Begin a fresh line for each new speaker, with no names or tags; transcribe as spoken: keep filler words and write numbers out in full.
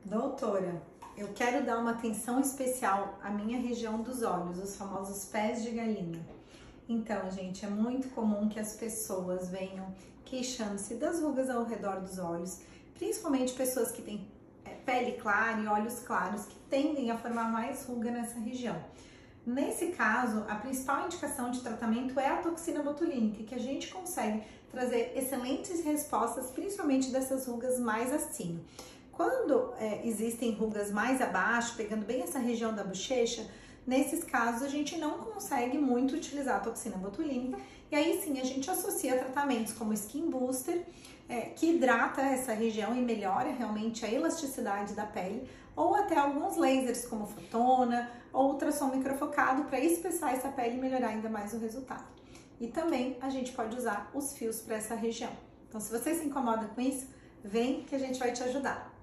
Doutora, eu quero dar uma atenção especial à minha região dos olhos, os famosos pés de galinha. Então, gente, é muito comum que as pessoas venham queixando-se das rugas ao redor dos olhos, principalmente pessoas que têm pele clara e olhos claros, que tendem a formar mais ruga nessa região. Nesse caso, a principal indicação de tratamento é a toxina botulínica, que a gente consegue trazer excelentes respostas, principalmente dessas rugas mais acima. Quando é, existem rugas mais abaixo, pegando bem essa região da bochecha, nesses casos a gente não consegue muito utilizar a toxina botulínica, e aí sim a gente associa tratamentos como Skin Booster, é, que hidrata essa região e melhora realmente a elasticidade da pele, ou até alguns lasers como fotona ou ultrassom microfocado para espessar essa pele e melhorar ainda mais o resultado. E também a gente pode usar os fios para essa região. Então, se você se incomoda com isso, vem que a gente vai te ajudar.